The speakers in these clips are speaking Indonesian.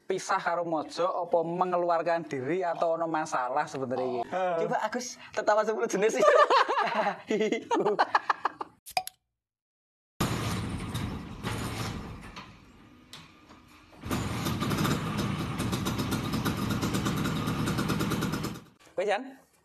pisah karo mojo apa mengeluarkan diri atau ono masalah sebenarnya iki. Coba Agus tertawa 10 jenis sih. Kowe Jan?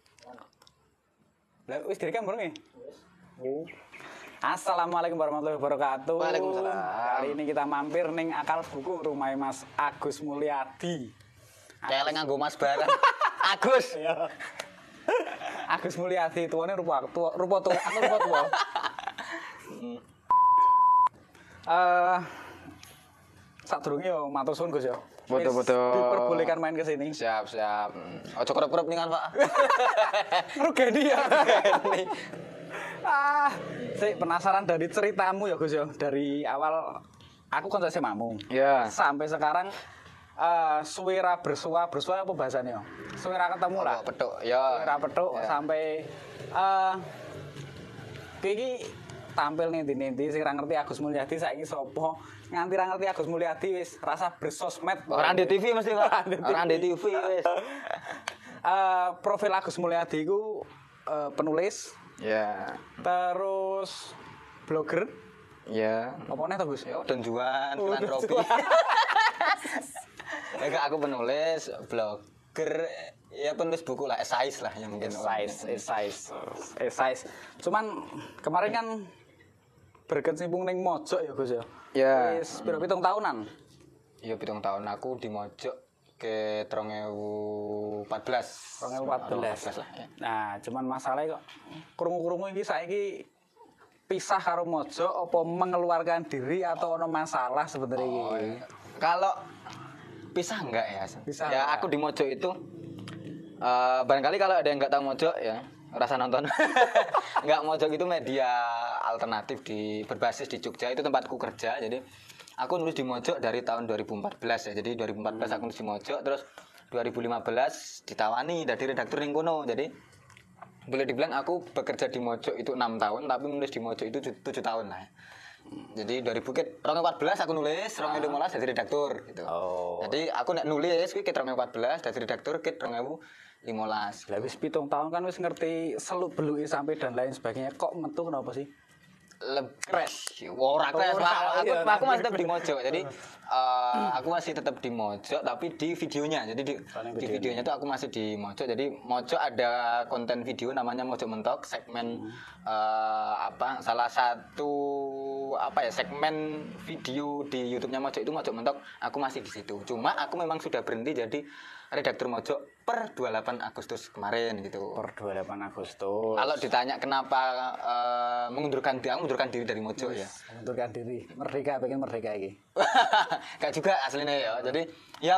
Lah wis direkam burung ya? Assalamualaikum warahmatullahi wabarakatuh. Waalaikumsalam. Kali ini kita mampir ning Akal Buku rumah Mas Agus Mulyadi. Kayak nganggo Mas barang. Agus. Agus Mulyadi tuane rupa tua, aku rupa tua. Sadurunge yo matur suwun Gus yo. Betul. Diperbolehkan main ke sini. Siap. Ojo kerep-kerep ningan, Pak. Rugeni ya. Saya penasaran dari ceritamu ya Gus ya. Dari awal aku kan SMA-mu. Ya. Sampai sekarang suwira bersua apa bahasanya? Suwira ketemu lah. Petuk. Ya. Suwira petuk sampai iki tampil nih sing ra ngerti Agus Mulyadi saiki sapa? Nganti ra ngerti Agus Mulyadi wis rasa bersosmed. Orang di TV mesti, Pak. Orang di TV wis. Profil Agus Mulyadi iku penulis. Ya. Terus blogger. Ya. Apa nih to Gus? Don Juan, filantropi. Enggak, aku penulis, blogger, ya penulis buku lah, esais lah yang mungkin. Esais. Cuman kemarin kan berkecimpung ning mojok ya Gus ya. Ya. Wis piro-pitung tahunan. Iya 7 tahun aku di mojok ke 2014 lah ya. Nah, cuman masalahnya kok krungu-krungu iki saiki pisah karo mojok apa mengeluarkan diri atau ono masalah sebenarnya iki. Kalau pisah enggak ya? Pisah ya enggak. aku di mojok itu barangkali kalau ada yang enggak tahu mojok ya rasa nonton. Enggak, mojok itu media alternatif berbasis di Jogja, itu tempatku kerja. Jadi aku nulis di mojok dari tahun 2014 ya. Jadi 2014 aku nulis di mojok, terus 2015 ditawani dari redaktur ning kono. Jadi boleh dibilang aku bekerja di mojok itu 6 tahun, tapi nulis di mojok itu 7 tahun lah. Jadi 2014 aku nulis, 2015 jadi redaktur gitu. Jadi aku nek nulis kuwi ket 2014 dari redaktur ket 2015. Lah wis 7 tahun kan wis ngerti seluk-beluke sampai dan lain sebagainya. Kok metu kenapa sih? Crash. Ora crash, Pak. Aku masih tetap di mojok. Jadi aku masih tetap di mojok tapi di videonya. Jadi di videonya tuh aku masih di mojok. Jadi mojok ada konten video namanya Mojok Mentok, segmen salah satu segmen video di YouTube-nya Mojok itu Mojok Mentok. Aku masih di situ. Cuma aku memang sudah berhenti jadi redaktur Mojok per 28 Agustus kemarin gitu. Per 28 Agustus. Kalau ditanya kenapa mengundurkan diri dari Mojok ya. Mengundurkan diri. Merdeka, pengen merdeka iki. Gak juga aslinya ya. Jadi ya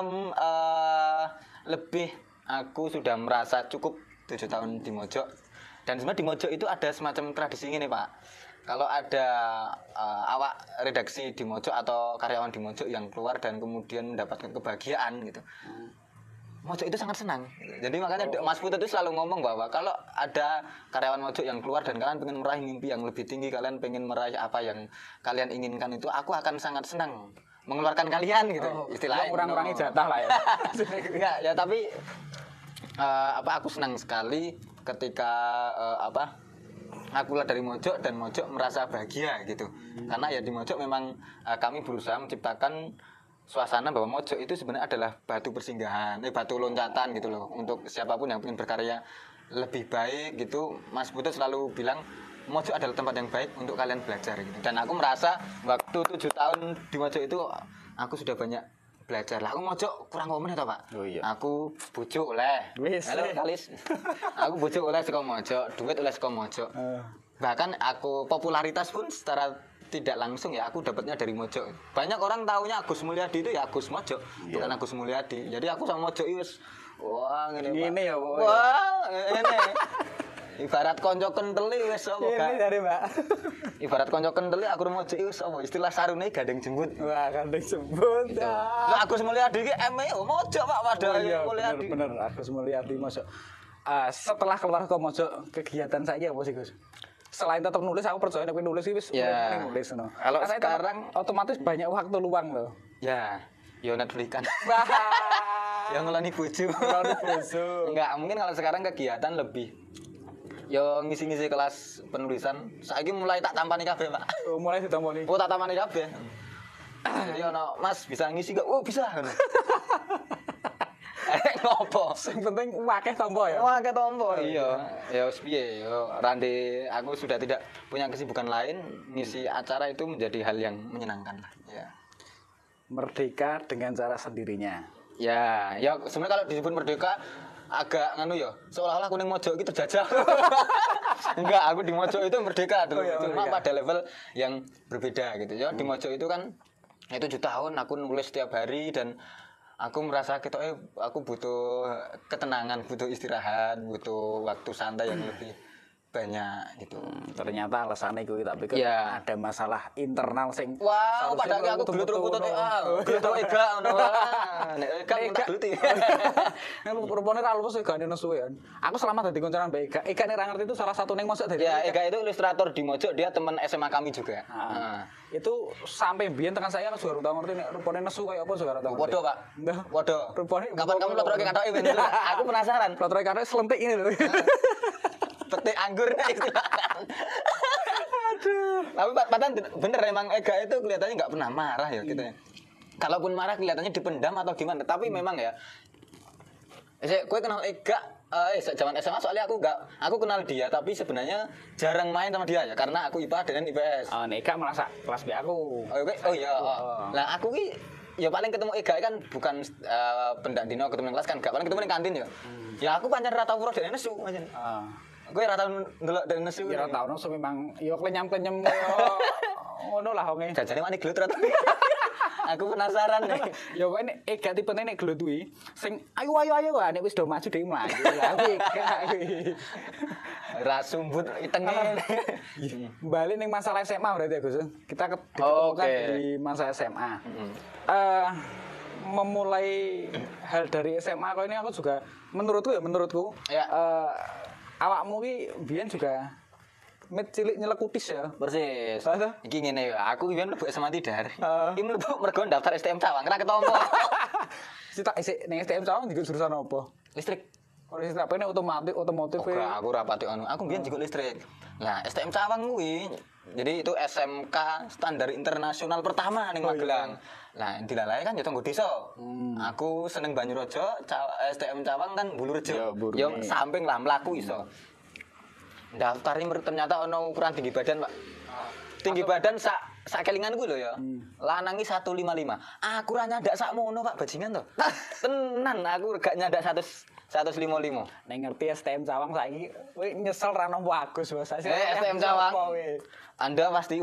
lebih aku sudah merasa cukup 7 tahun di Mojok. Dan sebenarnya di Mojok itu ada semacam tradisi ini, Pak. Kalau ada awak redaksi di Mojok atau karyawan di Mojok yang keluar dan kemudian mendapatkan kebahagiaan gitu. Mojok itu sangat senang. Jadi makanya Mas Putu itu selalu ngomong bahwa kalau ada karyawan Mojok yang keluar dan kalian pengen meraih mimpi yang lebih tinggi, kalian pengen meraih apa yang kalian inginkan itu, aku akan sangat senang mengeluarkan kalian gitu. Istilahnya kurang-kurangi jatah lah ya. Enggak, ya tapi aku senang sekali ketika aku keluar dari Mojok dan Mojok merasa bahagia gitu. Karena ya di Mojok memang kami berusaha menciptakan suasana bahwa Mojok itu sebenarnya adalah batu persinggahan, batu loncatan gitu loh. Untuk siapapun yang ingin berkarya lebih baik gitu, Mas Putu selalu bilang Mojok adalah tempat yang baik untuk kalian belajar gitu. Dan aku merasa waktu 7 tahun di Mojok itu aku sudah banyak belajar lah. Aku Mojok kurang komen ya Pak. Oh iya. Aku bujuk oleh. Halo Kalis. Aku bujuk oleh saka Mojok, duit oleh saka Mojok. Bahkan aku popularitas pun secara tidak langsung ya aku dapatnya dari Mojok. Banyak orang taunya Agus Mulyadi itu ya Agus Mojok, bukan Agus Mulyadi. Jadi aku sama Mojok wis wah ngene ya, Pak. Wah, ngene. Ibarat konco kendeli wis apa Ini dari Mbak. Ibarat konco kendeli aku Mojok wis apa istilah sarune gandeng jembut. Wah, gandeng jembut. Lah Agus Mulyadi iki Mojok Pak padahal Mulyadi. Bener, Agus Mulyadi Mojok. Setelah keluar ke Mojok, kegiatan saya apa sih Gus? Selain tetap nulis, aku percaya nek nulis wis nulis no. Kalau sekarang otomatis banyak waktu luang loh. Ya. Yo Netflix kan. Wah. Yang ngeloni bojo. Ngeloni bojo. Enggak, mungkin kalau sekarang kegiatan lebih yo ngisi-ngisi kelas penulisan. Saiki mulai tak tampani kabeh, Pak. Oh, mulai ditamponi. Oh, tak tampani kabeh. Jadi ono, Mas bisa ngisi gak? Oh, bisa. Ngopo? Sing penting akeh tombo ya. Wah, ketompo. Iya. Ya wis piye yo rande aku sudah tidak punya kesibukan lain, ngisi acara itu menjadi hal yang menyenangkan lah. Ya. Merdeka dengan cara sendirinya. Ya, ya sebenarnya kalau disebut merdeka agak nganu ya, seolah-olah kuning mojok itu terjajah. Enggak, aku di mojok itu merdeka tuh. Oh, iya, Cuma merdeka. pada level yang berbeda gitu ya. Di mojok itu kan 7 tahun aku nulis setiap hari dan aku merasa gitu aku butuh ketenangan, butuh istirahat, butuh waktu santai yang lebih banyak gitu. Ternyata alasannya gue tak pikir Iya. ada masalah internal sing Wah, seharusnya padahal aku gelut-gelut gelut ega ngono. Nek ega tak geluti. Rupane ra lupus gak nesu ya. Aku selama dadi konconan Mbak Ega. Ega nek ra ngerti itu salah satu ning mosok dadi. Ya, Ega itu ilustrator di Mojok, dia teman SMA kami juga. Nah, itu sampai biyen tekan saya juga tau ngerti nek rupane nesu kaya apa juga tau. Waduh, Pak. Nah, Waduh. Rupane Kapan kamu lotroke katoke ben? Aku penasaran. Lotre karena selentik ini lho. Petik anggur istilahkan. Aduh. Tapi padahal bener emang Ega itu kelihatannya nggak pernah marah ya gitu ya. Kalaupun marah kelihatannya dipendam atau gimana. Tapi memang ya. Gue kenal Ega zaman SMA soalnya aku kenal dia tapi sebenarnya jarang main sama dia ya karena aku IPA dan IPS. Oh, nek Ega merasa kelas B aku. Oh iya. Nah aku ki ya paling ketemu Ega kan bukan pendak dino ketemu kelas kan gak paling ketemu di kantin ya. Ya aku pancen ra tau weruh dene nesu pancen. Gue ra tau ndelok dene nesu. Ya ra tau nesu memang ya klenyam-klenyem kaya ngono lah wonge. Jajane wani gelut ra. Aku penasaran nih. Ya kok nek Ega tipene nek gelut kuwi sing ayo wae nek wis do maju dhewe mlayu. Aku Ega kuwi. Ra sumbut itenge. Balik ning masalah SMA berarti ya Gus. Kita Oke. ditemukan di masa SMA. Memulai hal dari SMA kok ini aku juga menurutku Ya. awakmu ki biyen juga met cilik nyelekutis ya. Persis. Ada? Iki ngene ya, aku biyen mlebu SMA Tidar. Heeh. Iki mlebu mergo daftar STM Cawang, ra ketompo. Cita isik ning STM Cawang juga jurusan apa? Listrik. Kalau sing tak pengen otomotif Oke, aku rapati anu. Aku biyen juga listrik. Nah, STM Cawang kuwi jadi itu SMK standar internasional pertama ning Magelang. Nah, dilalai kan ya tonggo desa. Aku seneng Banyurejo, STM Cawang kan Bulurejo. Ya, Buru. Ya samping lah mlaku iso. Daftarnya ternyata ono ukuran tinggi badan, Pak. Tinggi badan sak kelingan gue lho ya. Lanangi 155. Aku ra nyandak sakmono Pak bajingan to. Tenan aku gak nyandak 155. Nek ngerti STM Cawang saiki kowe nyesel ra nampa Agus Bos. STM Cawang. Anda pasti.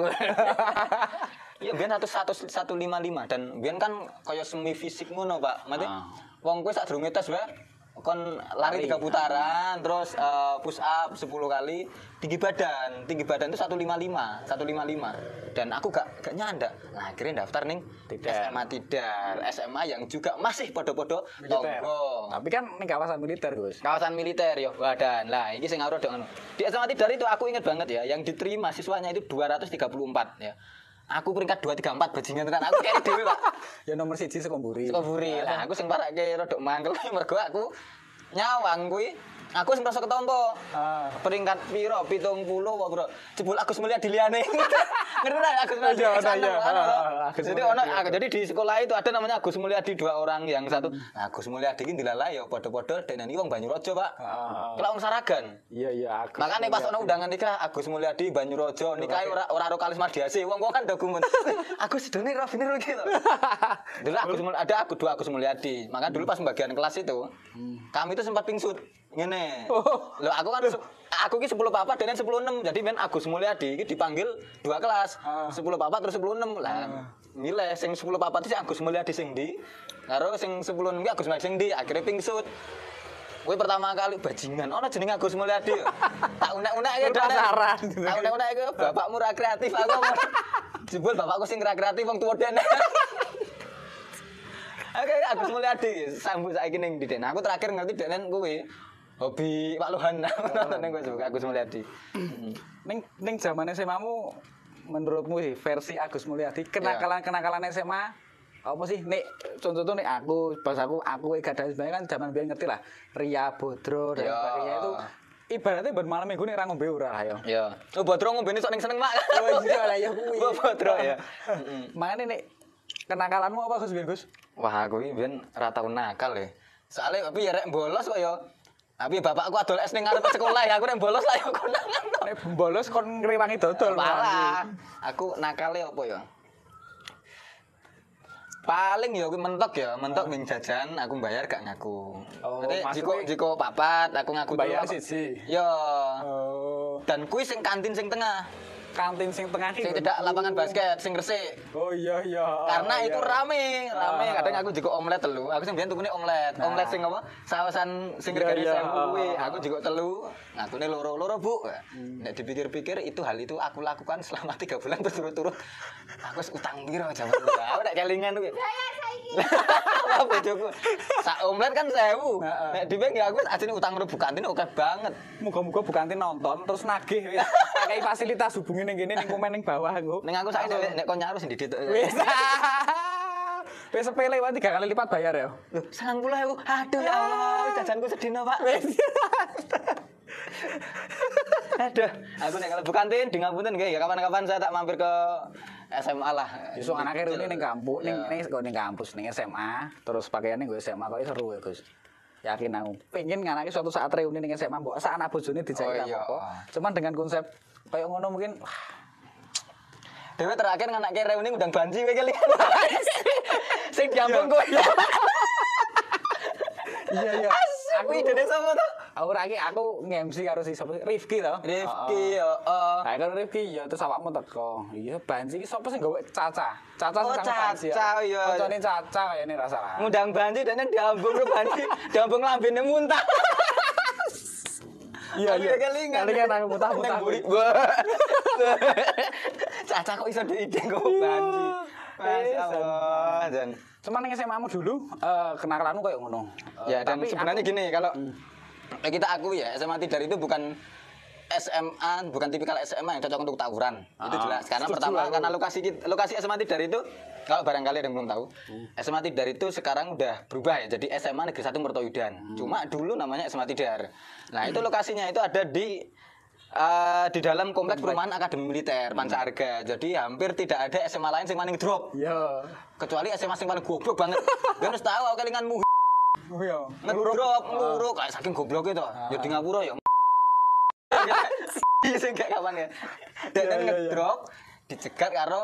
Iya biyen 155 dan biyen kan kaya semi fisik ngono Pak. Mate wong kowe sadurunge tes wae kon lari 3 putaran terus push up 10 kali tinggi badan itu 155 dan aku gak nyanda. Nah akhirnya daftar ning SMA Tidar, SMA yang juga masih podo-podo tonggo. Tapi kan ning kawasan militer Gus. Kawasan militer yo badan. Lah iki sing ngaruh ngono. Di SMA Tidar itu aku ingat banget ya yang diterima siswanya itu 234 ya. Aku peringkat 234 bajingan tenan. Aku kene dhewe, Pak. Ya nomor 1 Sukabumi. Sukabumi. Lah aku sing parake rodok mangkel mergo aku nyawang kuwi. Aku sing merasa ketompo. Peringkat piro? 70 apa, Bro? Jebul Agus Mulyadi liyane. Ngerti ra Agus Mulyadi? Jadi jadi di sekolah itu ada namanya Agus Mulyadi 2 orang, yang satu Agus Mulyadi iki dilalai ya padha-padha denen iki wong Banyurejo, Pak. Kelak wong Saragan. Iya Agus. Makanya pas ono undangan nikah Agus Mulyadi Banyurejo nikahe ora karo Kalis Mardiase. Wong kan dokumen. Agus sedone ra bener iki lho. Dulu ada dua Agus Mulyadi. Maka dulu pas pembagian kelas itu kami itu sempat pingsut. Ngene. Lho aku ki 10 papat denen 10 6. Jadi men Agus Mulyadi iki dipanggil 2 kelas. 10 papat terus 10 6. Lah milih sing 10 papat sing Agus Mulyadi sing ndi. Karo sing 10 6 ki Agus Mulyadi sing ndi. Akhire pingsut. Kowe pertama kali bajingan ana jeneng Agus Mulyadi. Tak unek-unek iki penasaran. Tak unek-unek iki bapakmu ra kreatif aku. Jebul bapakku sing ra kreatif wong tuwa dene. Oke, Agus Mulyadi sambut saiki ning ndi Den. Aku terakhir ngerti denen kuwi hobi Pak Lohan nonton ning kowe Agus Mulyadi. Ning zaman SMA-mu menurutmu sih versi Agus Mulyadi kenakalan SMA apa sih nek contoh nek aku pas aku gak ada sebenarnya kan zaman biyen ngerti lah Ria Bodro dan Iya. sebagainya itu ibaratnya malam minggu nek ra ngombe ora ayo. Ya. Oh, Bodro ngombene sok ning seneng mak. Oh iya lah ya kuwi. Bodro ya. Makane nek kenakalanmu apa Gus biyen Gus? Wah, aku iki biyen ora tau nakal ya. Soale tapi ya rek bolos kok ya. Tapi bapakku adol es ning ngarep sekolah ya, aku nek bolos lah ya konangan. Nek bolos kon ngrewangi dodol. Malah aku nakale apa ya? Paling ya aku mentok ning jajan aku bayar gak ngaku. Oh, Nanti maksudnya- jiko papat aku ngaku Bayar dulu, siji. Ya. Oh, Dan kuwi sing kantin sing tengah. kantin sing tengah Sing iki. tidak lapangan basket sing resik. Oh iya iya. Karena Oh, itu iya. rame. Ah. Kadang aku juga omelet telu. Aku sing biyen tukune omelet. Nah. Omelet sing apa? Sawasan sing Iya, regane iya. 1000 kuwi. Ah. Aku juga telu. Ngakune loro-loro, Bu. Nek dipikir-pikir hal itu aku lakukan selama 3 bulan berturut-turut. Aku wis utang piro jaman dulu. Aku nek kelingan kuwi. Apa bojoku? Sak omelet kan 1000. Heeh. Nek dipikir ya aku ajine utang rebu kantin oke banget. Muga-muga bukanti nonton terus nagih wis. Kayak fasilitas hubungi ning kene ning komen ning bawah engko. Ning aku saiki nek kon nyaru sing didit. Wis. Wis sepele wae 3 kali lipat bayar ya. Loh, 90.000. Aduh ya Allah, jajanku sedina, Pak. Aduh, aku nek kalau kantin di ngapunten nggih ya kapan-kapan saya tak mampir ke SMA lah. Besok anaknya reuni ning kampus, ning kampus ning SMA, terus pakaiannya gue SMA kok seru ya, Gus. Yakin aku. Pengen anaknya suatu saat reuni ning SMA, mbok sak anak bojone dijak Oh, iya. apa. Cuman dengan konsep kayak ngono mungkin Dewe terakhir nganake reuni undang Banji kowe kelingan. Sing diambung kowe. iya iya. Aku idene sapa to? Aku lagi aku nge-MC karo si sapa Rifki to. Rifki, heeh. Nah, kan Rifki ya terus awakmu teko. Iya, Banji iki sapa sing gawe Caca? Caca Oh, sing kang Banji. Caca, iya. Koncone Caca kayane ra salah. Ngundang Banji dan diambung ke Banji, diambung lambene muntah. Iya iya. Kelingan. Kelingan aku muntah-muntah. Caca kok iso ide kok Banji. Masyaallah. Dan Cuman ning SMA-mu dulu kenakalanmu koyo ngono. ya dan Tapi sebenarnya aku- gini kalau kita akui ya SMA Tidar itu bukan SMA bukan tipikal SMA yang cocok untuk tawuran itu jelas karena setuju pertama aku. karena lokasi SMA Tidar itu kalau barangkali ada yang belum tahu SMA Tidar itu sekarang udah berubah ya jadi SMA Negeri 1 Mertoyudan cuma dulu namanya SMA Tidar nah itu lokasinya itu ada di dalam kompleks perumahan Akademi Militer Pancarga jadi hampir tidak ada SMA lain yang maning drop Iya. kecuali SMA yang paling goblok banget dia harus tahu aku kelinganmu Oh iya. ngedrop ngeluruk kayak saking goblok itu ya di ngapura ya sing gak kapan ya dan Iya, iya, ngedrop dicegat karo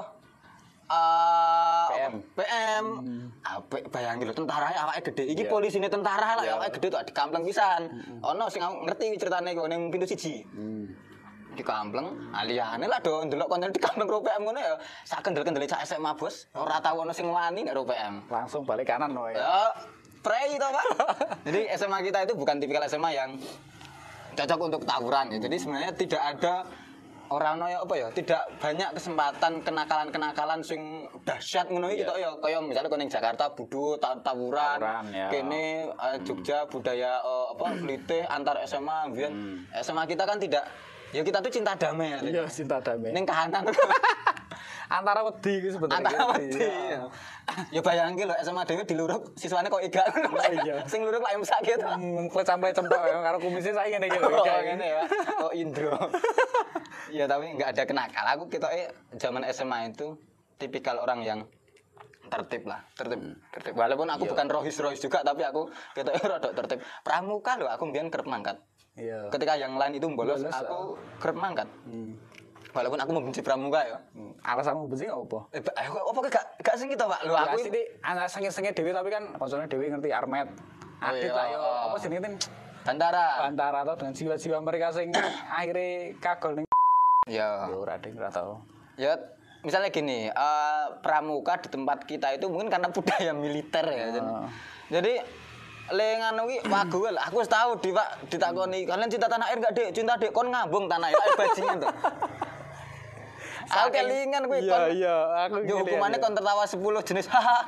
PM. PM apik bayangin lho tentara awake gede iki Iya. polisine tentara lah Iya. awake gede tuh di kampleng pisan ono sing aku ngerti ceritane kok ning pintu siji di kampleng aliyane lah do ndelok konten di kampleng ro PM ngono ya sak kendel-kendele cak SMA bos ora tau ono sing wani nek ro PM Langsung balik kanan loh ya. ya prei toh Pak jadi SMA kita itu bukan tipikal SMA yang cocok untuk tawuran ya jadi sebenarnya tidak ada orang ya apa ya tidak banyak kesempatan kenakalan-kenakalan sing dahsyat ngono iki ya kaya misalnya kono ning Jakarta budu tawuran Tawuran, ya. kene Jogja budaya apa Blitih antar SMA mbiyen SMA kita kan tidak ya kita tuh cinta damai ya Iya, cinta damai. ning kahanan Antara wedi iki sebenarnya. antara wedi Iya. ya bayangke lho SMA dhewe diluruk siswane kok iga iya. sing luruk lak imsak gitu Klecam-klecem tok ya karo kumisnya saya ngene iki lho. oh kayak ngene ya oh Indro ya tapi nggak ada kenakal aku kita zaman SMA itu tipikal orang yang tertib lah tertib walaupun aku bukan rohis juga tapi aku kita rada tertib pramuka lho aku mbiyen kerep mangkat Iya. ketika yang lain itu bolos Bolos, aku kerep mangkat walaupun aku membenci pramuka ya Alasanmu benci apa? apa gak sing kita Pak lho Aku aku ini anak senge-senge Dewi tapi kan koncone Dewi ngerti Armet. Adit iya. lah yo apa jenenge Bantara antara to dengan jiwa-jiwa mereka sing akhirnya kagol ning ya yo ora ding ora tau. ya misalnya gini pramuka di tempat kita itu mungkin karena budaya militer ya jadi lengan iki wagu lah aku wis tahu di Pak ditakoni kalian cinta tanah air enggak Dek cinta Dek kon ngambung tanah air air bajingan tuh aku kelingan kuwi kon Iya, aku yo hukumannya kon tertawa 10 jenis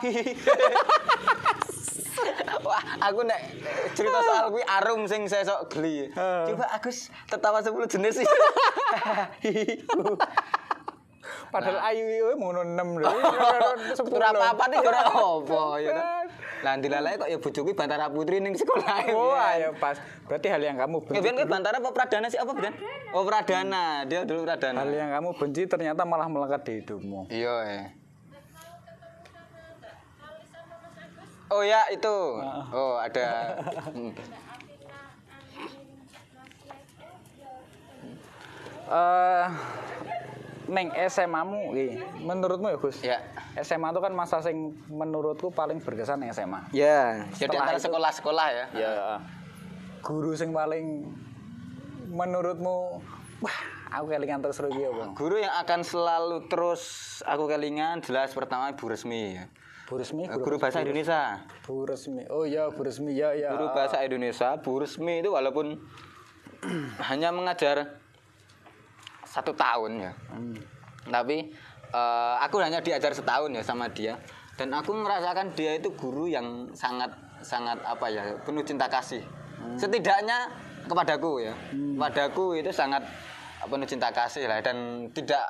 wah aku nek cerita soal kuwi arum sing sesok geli coba Agus tertawa 10 jenis sih Padahal ayu iki ngono 6 lho. Ora apa-apa nih ora apa ya kan. Lah dilalai kok ya bojoku Bantara Putri ning sekolah. Oh, ayo pas. Berarti hal yang kamu benci. Biyen Bantara apa Pradana sih apa Bian? Oh Pradana, dia dulu Pradana. Hal yang kamu benci ternyata malah melekat di hidupmu. Iya. Oh ya itu. Oh ada. Neng SMA-mu iki, menurutmu ya Gus? Ya. SMA itu kan masa sing menurutku paling berkesan yang SMA. Ya, jadi Setelah antara itu- sekolah-sekolah ya. Ya. Guru sing paling menurutmu wah, aku kelingan terus iki apa? Guru yang akan selalu terus aku kelingan jelas pertama Bu Resmi ya. Bu Resmi, Guru bahasa Indonesia. Bu Resmi. Oh ya, Bu Resmi ya ya. Guru bahasa Indonesia, Bu Resmi itu walaupun hanya mengajar 1 tahun ya. Tapi aku hanya diajar setahun ya sama dia. Dan aku merasakan dia itu guru yang sangat apa ya, penuh cinta kasih. Setidaknya kepadaku ya. Kepadaku itu sangat penuh cinta kasih lah dan tidak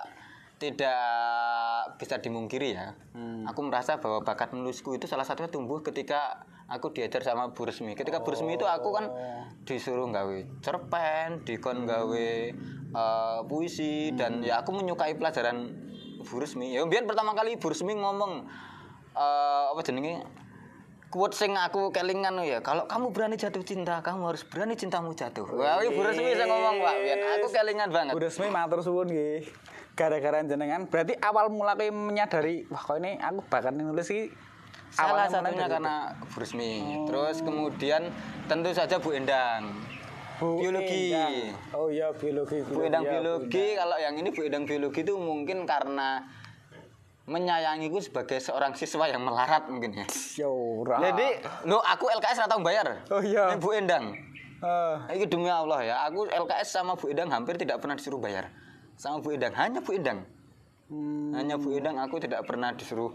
bisa dimungkiri ya. Aku merasa bahwa bakat menulisku itu salah satunya tumbuh ketika aku diajar sama Bu Resmi. Ketika Bu Resmi itu aku kan disuruh gawe cerpen, dikon gawe puisi dan ya aku menyukai pelajaran Bu Resmi. Ya biar pertama kali Bu Resmi ngomong apa jenenge quote sing aku kelingan ya, kalau kamu berani jatuh cinta, kamu harus berani cintamu jatuh. Wah, iki Bu Resmi sing ngomong, Pak. Biar aku kelingan banget. Bu Resmi matur suwun nggih. Gara-gara jenengan berarti awal mula kowe menyadari wah kok ini aku bakat nulis iki Salah awalnya mulai satunya dari karena Bu Resmi. Terus kemudian tentu saja Bu Endang. Bu Biologi. Endang. Oh iya biologi. Bu Endang Ya, biologi, kalau yang ini Bu Endang biologi itu mungkin karena menyayangiku sebagai seorang siswa yang melarat mungkin ya. Ya ora. Jadi, aku LKS ora tau bayar. Oh iya. Ini Bu Endang. Ah. Ini demi Allah ya, aku LKS sama Bu Endang hampir tidak pernah disuruh bayar. Sama Bu Endang, hanya Bu Endang. Hanya Bu Endang aku tidak pernah disuruh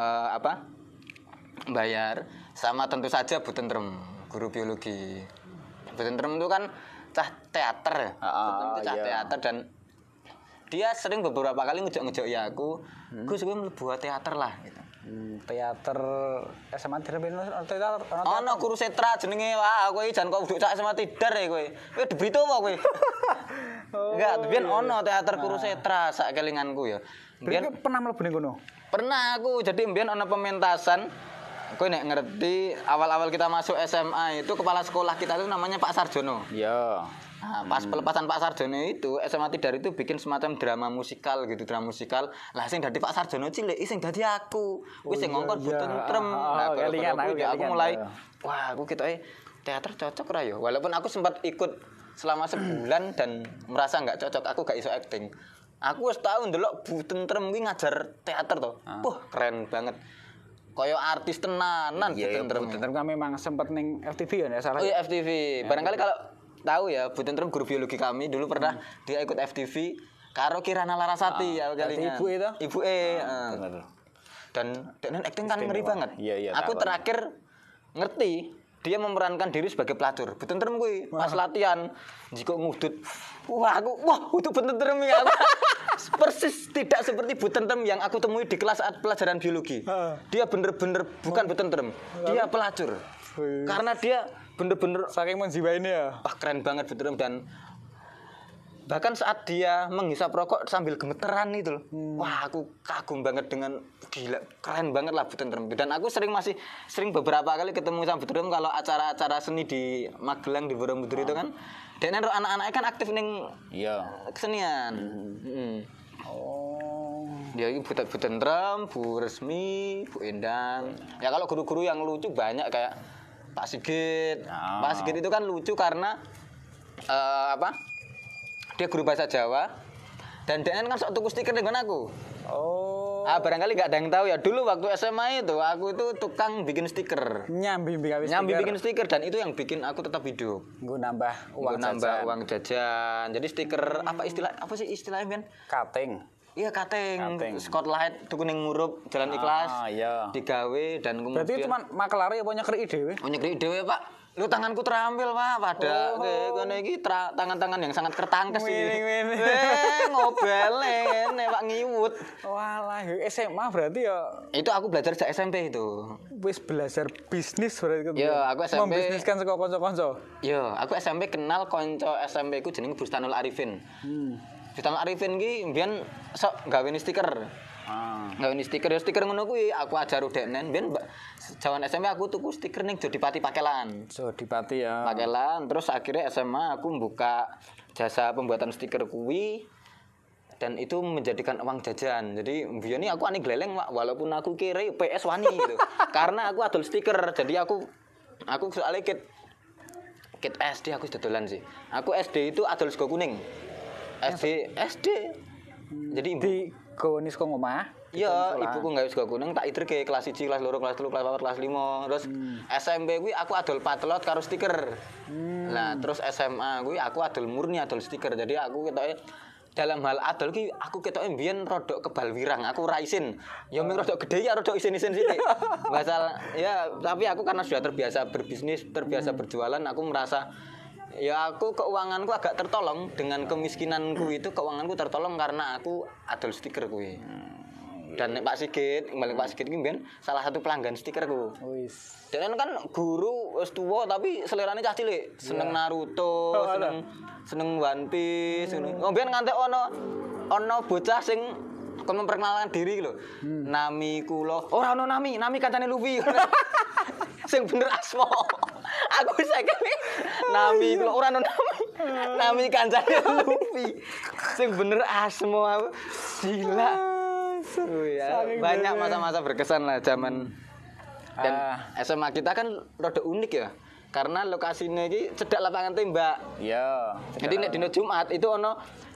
bayar. Sama tentu saja Bu Tentrem, guru biologi. Bu Tentrem itu kan cah teater ya. Bu Tentrem itu cah iya. teater dan dia sering beberapa kali ngejok-ngejok ya aku, Gus gue buat teater lah gitu. Teater SMA Dirben teater Ono guru setra jenenge wah kowe jan kok duduk sak SMA Tidar ya kowe. Kowe di Brito apa kowe? Enggak, biyen ono teater guru setra sak kelinganku ya. Biyen Biyen pernah mlebu ning kono. pernah aku jadi biyen ono pementasan. Kowe nek ngerti awal-awal kita masuk SMA itu kepala sekolah kita itu namanya Pak Sarjono. Iya. Nah, pas pelepasan Pak Sarjono itu SMA Tidar itu bikin semacam drama musikal gitu, drama musikal. Lah sing dadi Pak Sarjono cilik, sing dadi aku. Wis sing ngongkon iya. Bu Tentrem. Nah, Kelingan aku kelingan, mulai ya. wah, aku ketoke teater cocok ra ya. Walaupun aku sempat ikut selama sebulan dan merasa nggak cocok, aku gak iso acting. Aku wis tau ndelok Bu Tentrem kuwi ngajar teater to. Wah, keren banget. Kaya artis tenanan Bu Tentrem. Tentrem kan memang sempat ning FTV ya salah. Oh iya FTV. Barangkali kalau tahu ya Bu Tentrem guru biologi kami dulu pernah dia ikut FTV karo Kirana Larasati ya kelingan. ibu itu? Ibu Bener. Dan acting kan ngeri banget. Iya, iya, Aku tahu. terakhir ngerti dia memerankan diri sebagai pelacur. Bu Tentrem kuwi pas latihan jika ngudut. Wah, itu Bu Tentrem ya. Persis tidak seperti Bu Tentrem yang aku temui di kelas saat pelajaran biologi. Dia bener-bener bukan Bu Tentrem. Dia pelacur. Wih. Karena dia bener-bener Saking menjiwainya ya. wah keren banget Bu Tentrem dan bahkan saat dia menghisap rokok sambil gemeteran itu loh. Wah, aku kagum banget dengan gila, keren banget lah Bu Tentrem. Dan aku masih sering beberapa kali ketemu sama Bu Tentrem kalau acara-acara seni di Magelang di Borobudur itu kan. Dan anak-anaknya kan aktif ning Iya. kesenian. Oh. Ya ini Bu Tentrem, Bu Resmi, Bu Endang. Ya kalau guru-guru yang lucu banyak kayak Pak Sigit. Ah. Pak Sigit itu kan lucu karena dia guru bahasa Jawa dan dia kan sok tuku stiker dengan aku. Oh. Barangkali nggak ada yang tahu ya. Dulu waktu SMA itu aku itu tukang bikin stiker. Nyambi Bikin stiker dan itu yang bikin aku tetap hidup. Gue nambah uang Nambah jajan. uang jajan. Jadi stiker apa sih istilahnya Ben? Cutting. Iya Cutting. Spotlight tuku ning ngurup Jalan Ikhlas. iya. Digawe dan kemudian Berarti cuma makelare apa nyekri dhewe? nyekri dhewe, Pak. Lu tanganku terambil, Pak, pada kono iki tangan-tangan yang sangat kertangkes iki. Ngobel ngene, Pak, ngiwut. Walah, SMA berarti ya Itu aku belajar sejak SMP itu. wis belajar bisnis berarti kan. Yo, aku SMP. Membisniskan saka kanca-kanca. Yo, aku SMP kenal konco SMP ku jenenge Bustanul Arifin. Bustanul Arifin ki mbiyen sok gawe stiker. Gawe stiker ngono kuwi aku ajar deknen mbiyen jaman SMP aku tuku stiker ning Jodipati Pakelan. Jodipati ya. Pakelan terus akhirnya SMA aku buka jasa pembuatan stiker kuwi dan itu menjadikan uang jajan. Jadi mbiyen aku ane gleleng walaupun aku kira PS wani gitu. Karena aku adol stiker. Jadi aku soalnya kit SD aku dodolan sih. Aku SD itu adol sego kuning. SD. Jadi Di gowone saka omah. iya, ibuku gawe sego kuning tak iderke kelas 1, kelas 2, kelas 3, kelas 4, kelas 5. Terus SMP kuwi aku adol patlot karo stiker. Nah, terus SMA kuwi aku adol murni adol stiker. Jadi aku ketoke dalam hal adol ki aku ketoke mbiyen rodok kebal wirang, aku ora isin. Ya mung rodok gede ya rodok isin-isin sithik. Masalah ya, tapi aku karena sudah terbiasa berbisnis, terbiasa berjualan, aku merasa ya aku keuanganku agak tertolong dengan kemiskinanku itu keuanganku tertolong karena aku adol stiker kuwi. Dan nek Pak Sigit, balik Pak Sigit ki mbiyen salah satu pelanggan stikerku. Wis. Dan kan guru wis tuwa tapi selerane cah cilik, seneng Naruto, seneng One Piece ngono. Oh mbiyen ngantek ono bocah sing kon memperkenalkan diri lho. Nami kula. Ora ono nami kancane Luffy. Sing bener asma. Aku saiki nami kula ora ono nami. Nami kancane Luffy. Sing bener asma aku. Gila. Ya, banyak masa-masa berkesan lah zaman dan SMA kita kan rada unik ya karena lokasinya ini cedak lapangan tembak. Iya. Jadi nek dino Jumat itu ono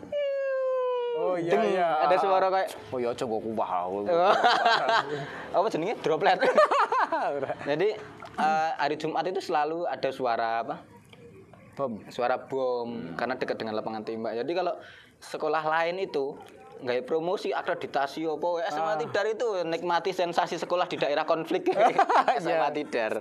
Oh iya. ada suara kayak oh ya coba kubah. apa jenenge droplet. Jadi hari Jumat itu selalu ada suara apa? Bom. Suara bom karena dekat dengan lapangan tembak. Jadi kalau sekolah lain itu nggak promosi akreditasi apa SMA Tidar itu nikmati sensasi sekolah di daerah konflik. SMA Tidar.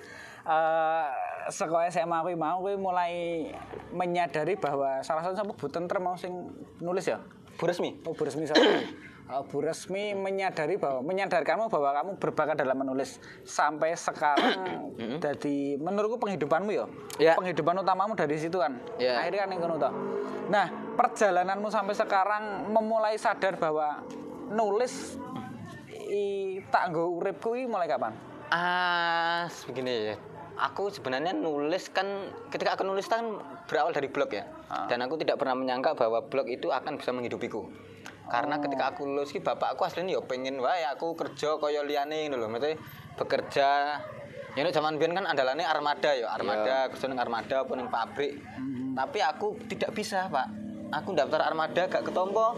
Sekolah SMA kuwi mau kuwi mulai menyadari bahwa salah satu Bu Tenter mau sing nulis ya. Bu Resmi. Oh, Bu Resmi sorry. Bu Resmi menyadarkanmu bahwa kamu berbakat dalam menulis sampai sekarang. Jadi menurutku penghidupanmu ya. Penghidupan utamamu dari situ kan. Akhirnya kan yang ngono toh. Nah, perjalananmu sampai sekarang memulai sadar bahwa nulis tak nggo urip kuwi mulai kapan? Begini ya. Aku sebenarnya nulis kan ketika aku nulis kan berawal dari blog ya. Dan aku tidak pernah menyangka bahwa blog itu akan bisa menghidupiku. Karena ketika aku lulus ki bapakku aslinya ya pengen wae aku kerja kaya liyane ngono lho. Maksudnya bekerja ya nek zaman biyen kan andalane armada ya, kerja ning armada apa ning pabrik. Tapi aku tidak bisa, Pak. Aku daftar armada gak ketompo.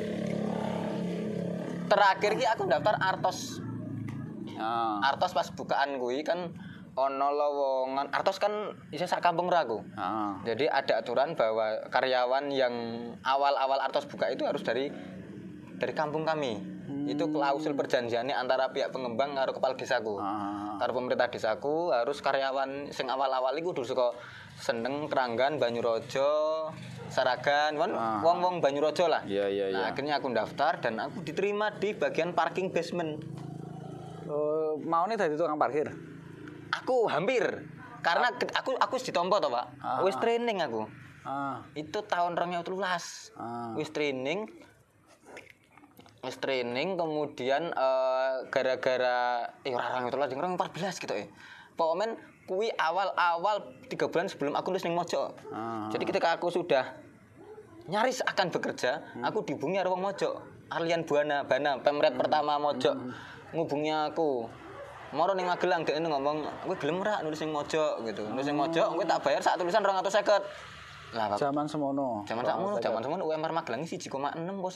Terakhir ki aku daftar Artos. Artos pas bukaan kuwi kan ono lowongan. Artos kan isih sak kampung ra aku. Jadi ada aturan bahwa karyawan yang awal-awal Artos buka itu harus dari kampung kami. Itu klausul perjanjiannya antara pihak pengembang karo kepala desaku. Karo pemerintah desaku harus karyawan sing awal-awal iku kudu saka Seneng, Keranggan, Banyurojo, Saragan, wong-wong Banyurojo lah. Nah, akhirnya aku daftar dan aku diterima di bagian parking basement. Mau nih dadi tukang parkir. Aku hampir karena aku wis ditompo to, Pak. Wis training aku. Itu tahun 2013. Wis training kemudian gara-gara ora 2014 gitu ya. Pokoknya kuwi awal-awal 3 bulan sebelum aku nulis ning Mojo. Jadi ketika aku sudah nyaris akan bekerja, aku dihubungi karo wong Mojo. Arlian Bana, pemret pertama Mojo. Ngubungi aku. Moro ning Magelang dhekne ngomong, "Kowe gelem ora nulis ning Mojo?" gitu. Nulis ning Mojo, kowe tak bayar sak tulisan 250. Lah, zaman semono. Zaman semono UMR Magelang 1,6 apa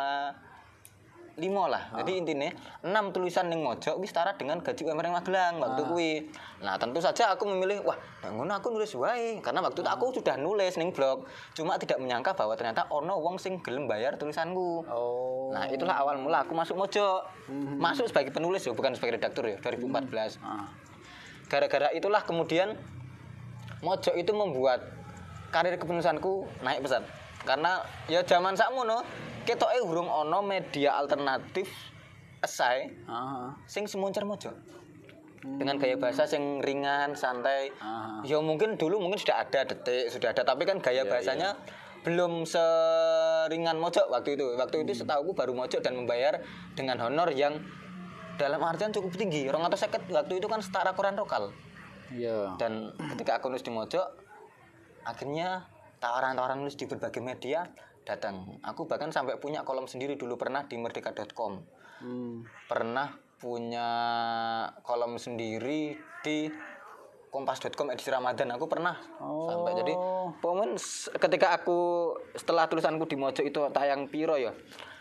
1,5 lah. Jadi intinya 6 tulisan ning Mojo wis setara dengan gaji UMR Magelang waktu kuwi. Nah, tentu saja aku memilih wah, ngono aku nulis wae karena waktu itu aku sudah nulis ning blog. Cuma tidak menyangka bahwa ternyata ono wong sing gelem bayar tulisanku. Nah, itulah awal mula aku masuk Mojo. Masuk sebagai penulis ya, bukan sebagai redaktur ya 2014. Gara-gara itulah kemudian mojok itu membuat karir kepenulisanku naik pesat. Karena ya zaman sakmono ketoke urung ana media alternatif esai sing semoncer mojok. Dengan gaya bahasa yang ringan, santai. Ya mungkin dulu sudah ada Detik, sudah ada, tapi kan gaya bahasanya belum seringan mojok waktu itu. Waktu itu setahuku baru mojok dan membayar dengan honor yang dalam artian cukup tinggi. 250 waktu itu kan setara koran lokal. Iya. Dan ketika aku nulis di mojok, akhirnya tawaran-tawaran nulis di berbagai media datang. Aku bahkan sampai punya kolom sendiri dulu, pernah di merdeka.com. Pernah punya kolom sendiri di kompas.com edisi Ramadan. Aku pernah sampai. Jadi ketika aku setelah tulisanku di mojok itu tayang piro ya,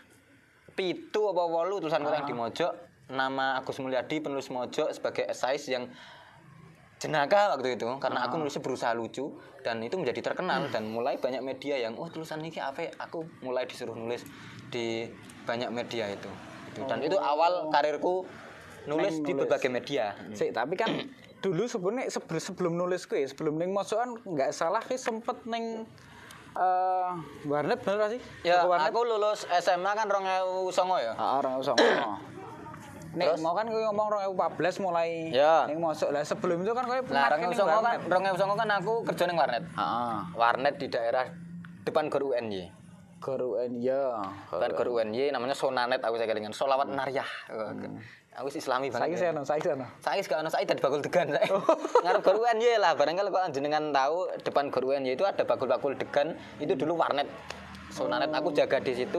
7 apa 8 tulisanku yang di mojok, nama Agus Mulyadi penulis mojok sebagai esais yang jenaka waktu itu, karena aku nulisnya berusaha lucu dan itu menjadi terkenal. Dan mulai banyak media yang tulisan ini apa, aku mulai disuruh nulis di banyak media itu. Dan itu awal karirku nulis di berbagai media. Tapi kan dulu sebenarnya sebelum nulis kuwi, sebelum ning mojokan enggak salah ki sempet ning warnet bener gak sih? Ya, aku lulus SMA kan 2009 ya. Heeh, 2009. Nek mau kan kowe ngomong 2014 mulai ning mojok. Lah sebelum itu kan kowe pernah ning warnet. 2009 kan aku kerja ning warnet. Heeh. Warnet di daerah depan Gor UNY. Gor UNY ya. Depan Gor UNY namanya Sonanet, aku saya kelingan Sholawat Naryah. Aku Islami banget. Saiki gak ono, saiki dadi bakul degan saiki. Ngarep Gor UNY lah, barangkali kalau jenengan tahu depan Gor UNY itu ada bakul-bakul degan, itu dulu warnet. Sonanet aku jaga di situ.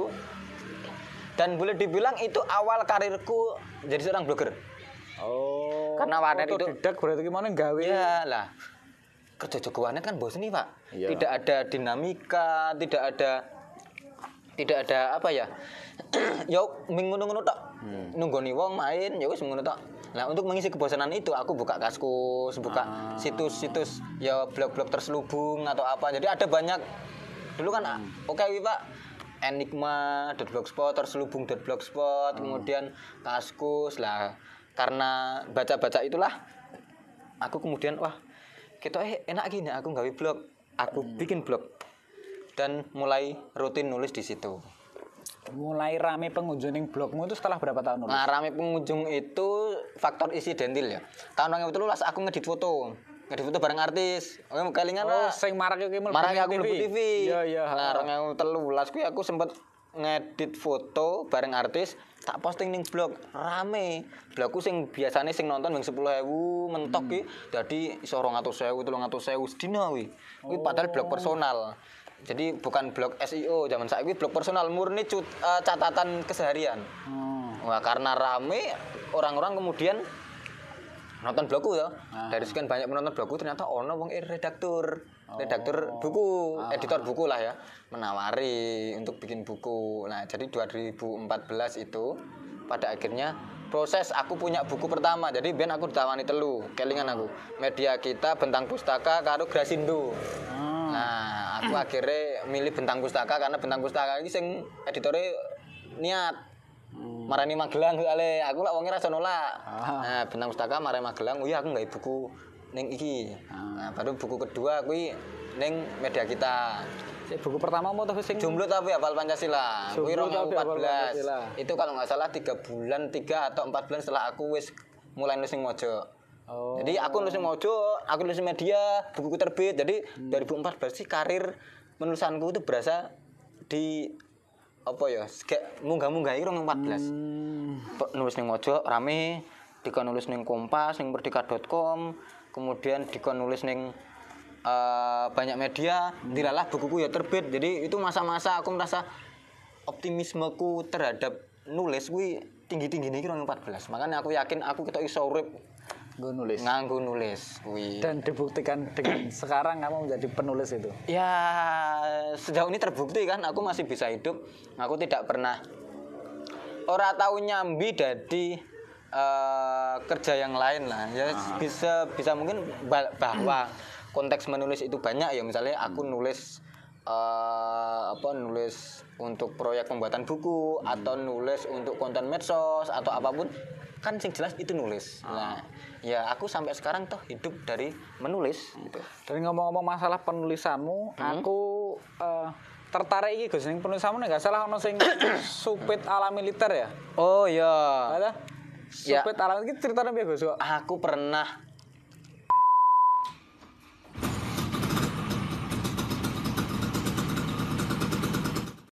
Dan boleh dibilang itu awal karirku jadi seorang blogger. Karena warnet itu tidak berarti gimana gawe. Ya lah. Kerja jago warnet kan bosen nih, Pak. Iya. Tidak ada dinamika, tidak ada apa ya. Ya ngono-ngono tok. Nunggoni wong main ya wis ngono tok. Nah, untuk mengisi kebosanan itu aku buka Kaskus, buka situs-situs ya blog-blog terselubung atau apa. Jadi ada banyak. Dulu kan oke Pak. Enigma.blogspot, terselubung.blogspot, kemudian Kaskus lah. Karena baca-baca itulah aku kemudian kita enak gini aku gawe blog. Aku bikin blog dan mulai rutin nulis di situ. Mulai rame pengunjung ning blogmu itu setelah berapa tahun nulis? Nah, rame pengunjung itu faktor insidentil ya. Tahun 2017 aku ngedit foto bareng artis. Kelingan sing marak iki mlebu TV. Iya. Nah, 2013 kuwi aku sempet ngedit foto bareng artis, tak posting ning blog. Rame. Blogku sing biasane sing nonton mung 10.000 mentok ki dadi iso 200.000, 300.000 sedina kuwi. Kuwi padahal blog personal. Jadi bukan blog SEO zaman saiki, blog personal murni catatan keseharian. Wah, karena rame orang-orang kemudian nonton blogku ya. Dari sekian banyak penonton blogku ternyata ono wong redaktur buku, editor buku lah ya, menawari untuk bikin buku. Nah, jadi 2014 itu pada akhirnya proses aku punya buku pertama. Jadi ben aku ditawani telu, kelingan aku. Media Kita, Bentang Pustaka karo Grasindo. Nah, aku akhirnya milih Bentang Pustaka karena Bentang Pustaka ini sing editore niat marani Magelang kali. Aku lak wonge rasa nolak. Nah, Bentang Pustaka marani Magelang, iya aku nggawe buku ning iki. Nah, baru buku kedua kuwi ning Media Kita. Buku pertama mau tuh sing Jomblo tapi hafal Pancasila. Kuwi 2014. Itu kalau enggak salah 3 atau 4 bulan setelah aku wis mulai nulis ning mojok. Jadi aku nulis mojok, aku nulis media, bukuku terbit. Jadi 2014 sih karir penulisanku itu berasa di apa ya? Kayak munggah-munggah iki 2014. Nulis ning mojok rame, dikon nulis ning Kompas, ning merdeka.com, kemudian dikon nulis ning banyak media, dilalah bukuku ya terbit. Jadi itu masa-masa aku merasa optimismeku terhadap nulis kuwi tinggi-tinggi nih 2014. Makanya aku yakin aku ketok iso urip nganggo nulis kuwi. Dan dibuktikan dengan sekarang kamu menjadi penulis itu. Ya, sejauh ini terbukti kan aku masih bisa hidup. Aku tidak pernah ora tahu nyambi dari kerja yang lain lah. Ya bisa mungkin bahwa konteks menulis itu banyak ya, misalnya aku nulis nulis untuk proyek pembuatan buku atau nulis untuk konten medsos atau apapun, kan sing jelas itu nulis. Nah, ya aku sampai sekarang tuh hidup dari menulis gitu. Dan ngomong-ngomong masalah penulisanmu, aku tertarik iki Gus ning penulisanmu nek gak salah ono sing supit ala militer ya. Oh iya. Ada? Supit ala iki ceritanya piye Gus? Aku pernah